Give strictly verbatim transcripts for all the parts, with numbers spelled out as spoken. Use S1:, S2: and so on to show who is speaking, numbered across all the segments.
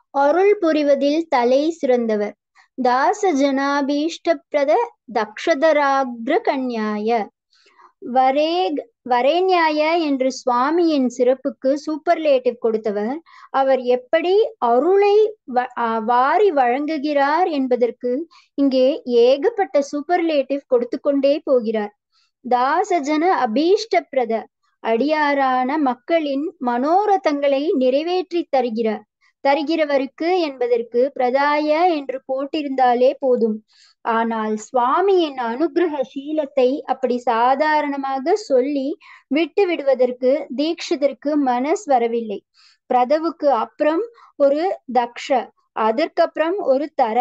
S1: அருள் புரிவதில் தலை சிறந்தவர். தாச ஜனாபீஷ்டப்பிரத தக்ஷதராக்ர கண்யாய வரே வரேண்யாய என்று சுவாமியின் சிறப்புக்கு சூப்பர்லேட்டிவ் கொடுத்தவர். அவர் எப்படி அருளை வாரி வழங்குகிறார் என்பதற்கு இங்கே ஏகப்பட்ட சூப்பர்லேட்டிவ் கொடுத்து கொண்டே போகிறார். தாசஜன அபீஷ்டப்பிரத அடியாரான மக்களின் மனோரதங்களை நிறைவேற்றி தருகிறார் தருகிறவருக்கு என்பதற்கு பிரதாய என்று போட்டிருந்தாலே போதும். ஆனால் சுவாமியின் அனுகிரக சீலத்தை அப்படி சாதாரணமாக சொல்லி விட்டு விடுவதற்கு தீட்சிதருக்கு மனஸ் வரவில்லை. பிரதவுக்கு அப்புறம் ஒரு தக்ஷ, அதற்கப்புறம் ஒரு தர,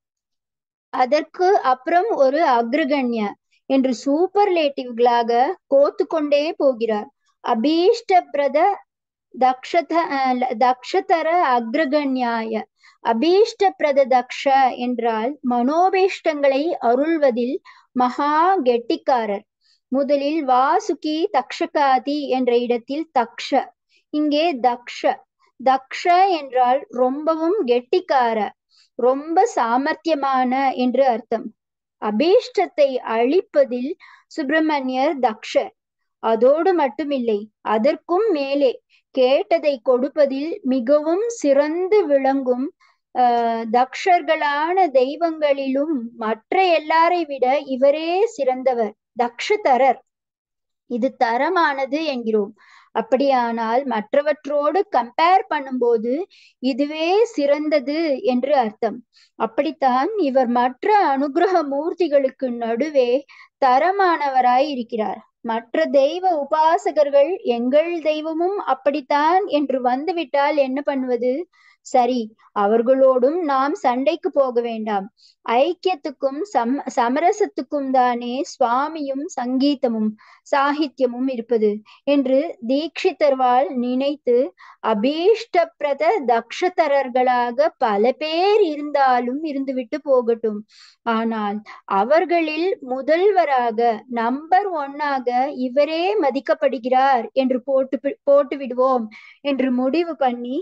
S1: அதற்கு அப்புறம் ஒரு அக்ரகண்ய என்று சூப்பர்லேட்டிவ்களாக கோத்து கொண்டே போகிறார். அபீஷ்ட பிரத தக்ஷத தக்ஷதர அக்ரகண்யாய. அபீஷ்ட பிரத தக்ஷ என்றால் மனோபீஷ்டங்களை அருள்வதில் மகா கெட்டிக்காரர். முதலில் வாசுகி தக்ஷகாதி என்ற இடத்தில் தக்ஷ, இங்கே தக்ஷ. தக்ஷ என்றால் ரொம்பவும் கெட்டிக்கார, ரொம்ப சாமர்த்தியமான என்று அர்த்தம். அபீஷ்டத்தை அழிப்பதில் சுப்பிரமணியர் தக்ஷர். அதோடு மட்டுமில்லை, அதற்கும் மேலே கேட்டதை கொடுப்பதில் மிகவும் சிறந்து விளங்கும் அஹ் தக்ஷர்களான தெய்வங்களிலும் மற்ற எல்லாரை விட இவரே சிறந்தவர், தக்ஷதரர். இது தரமானது என்கிறோம். அப்படியானால் மற்றவற்றோடு கம்பேர் பண்ணும்போது இதுவே சிறந்தது என்று அர்த்தம். அப்படித்தான் இவர் மற்ற அனுகிரக மூர்த்திகளுக்கு நடுவே தரமானவராய் இருக்கிறார். மற்ற தெய்வ உபாசகர்கள் எங்கள் தெய்வமும் அப்படித்தான் என்று வந்துவிட்டால் என்ன பண்ணுவது? சரி, அவர்களோடும் நாம் சண்டைக்கு போக வேண்டாம். ஐக்கியத்துக்கும் சம் சமரசத்துக்கும் தானே சுவாமியும் சங்கீதமும் சாகித்யமும் இருப்பது என்று தீட்சிதர்வாள் நினைத்து, அபீஷ்டப்பிரத தக்ஷதரர்களாக பல பேர் இருந்தாலும் இருந்துவிட்டு போகட்டும், ஆனால் அவர்களில் முதல்வராக நம்பர் ஒன்னாக இவரே மதிக்கப்படுகிறார் என்று போட்டு போட்டு விடுவோம் என்று முடிவு பண்ணி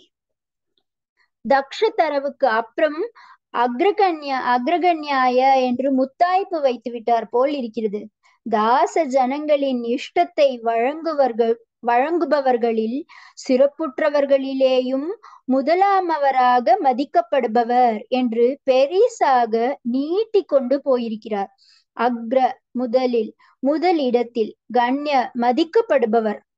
S1: தக்ஷதரவுக்கு அப்புறம் அக்ரகண்யா அக்ரகண்யாய என்று முத்தாய்ப்பு வைத்து விட்டார் போல் இருக்கிறது. தாச ஜனங்களின் இஷ்டத்தை வழங்குவர்கள் வழங்குபவர்களில் சிறப்புற்றவர்களிலேயும் முதலாமவராக மதிக்கப்படுபவர் என்று பெரிசாக நீட்டி கொண்டு போயிருக்கிறார். அக்ர முதலில், முதலிடத்தில், கண்ய மதிக்கப்படுபவர்,